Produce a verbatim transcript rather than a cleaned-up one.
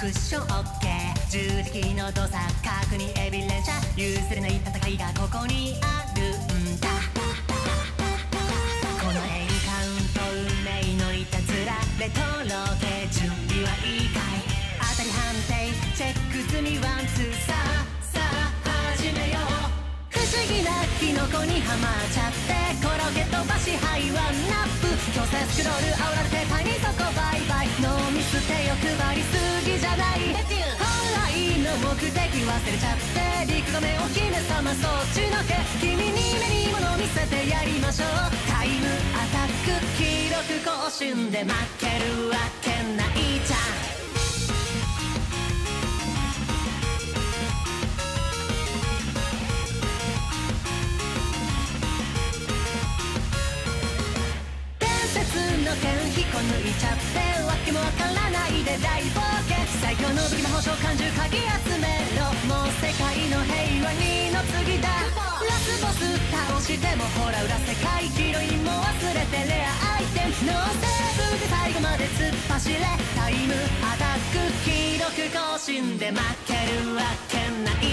クッションオッケー十字キーの動作確認エビ連射譲れない戦いがここにあるんだこのエンカウント運命のいたずらレトロ系準備はいいかい当たり判定チェック済みワンツーさあさあ始めよう不思議なキノコにはまっちゃって転げ飛ばしハイワンナップ強制スクロール煽られて谷底バイバイノーミス手欲張りすぎじゃない本来の目的忘れちゃってリクガメお姫様そっちのけ君に目に物見せてやりましょうタイムアタック記録更新で負けるわけないじゃんの剣引こ抜いちゃってわけもわからないで大冒険最強の武器魔法召喚獣かぎ集めろもう世界の平和にの次だラスボス倒してもほら裏世界ヒロインも忘れてレアアイテムノーセーブで最後まで突っ走れタイムアタック記録更新で負けるわけない